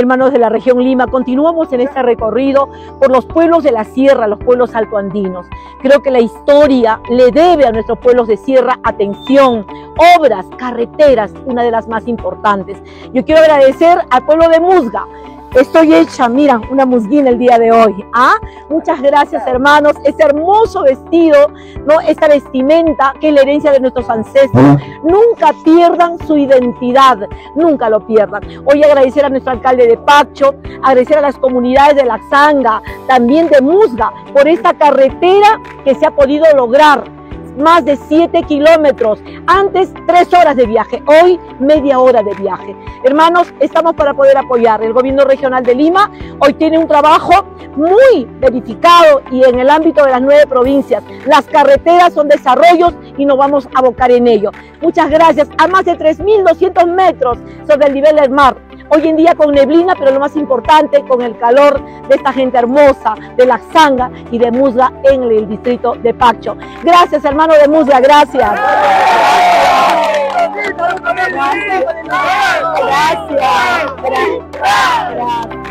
hermanos de la región Lima, continuamos en este recorrido por los pueblos de la sierra, los pueblos altoandinos. Creo que la historia le debe a nuestros pueblos de sierra atención, obras, carreteras, una de las más importantes. Yo quiero agradecer al pueblo de Musga. Estoy hecha, mira, una musguina el día de hoy. Muchas gracias, hermanos. Este hermoso vestido, ¿no? Esta vestimenta que es la herencia de nuestros ancestros. Nunca pierdan su identidad, nunca lo pierdan. Hoy agradecer a nuestro alcalde de Pacho, agradecer a las comunidades de La Xanga, también de Musga, por esta carretera que se ha podido lograr. Más de 7 kilómetros, antes 3 horas de viaje, hoy media hora de viaje. Hermanos, estamos para poder apoyar. El gobierno regional de Lima hoy tiene un trabajo muy verificado y en el ámbito de las 9 provincias. Las carreteras son desarrollos y nos vamos a abocar en ello. Muchas gracias. A más de 3.200 metros sobre el nivel del mar. Hoy en día con neblina, pero lo más importante, con el calor de esta gente hermosa, de La Xanga y de Musga en el distrito de Pacho. Gracias, hermano de Musga, gracias. Gracias.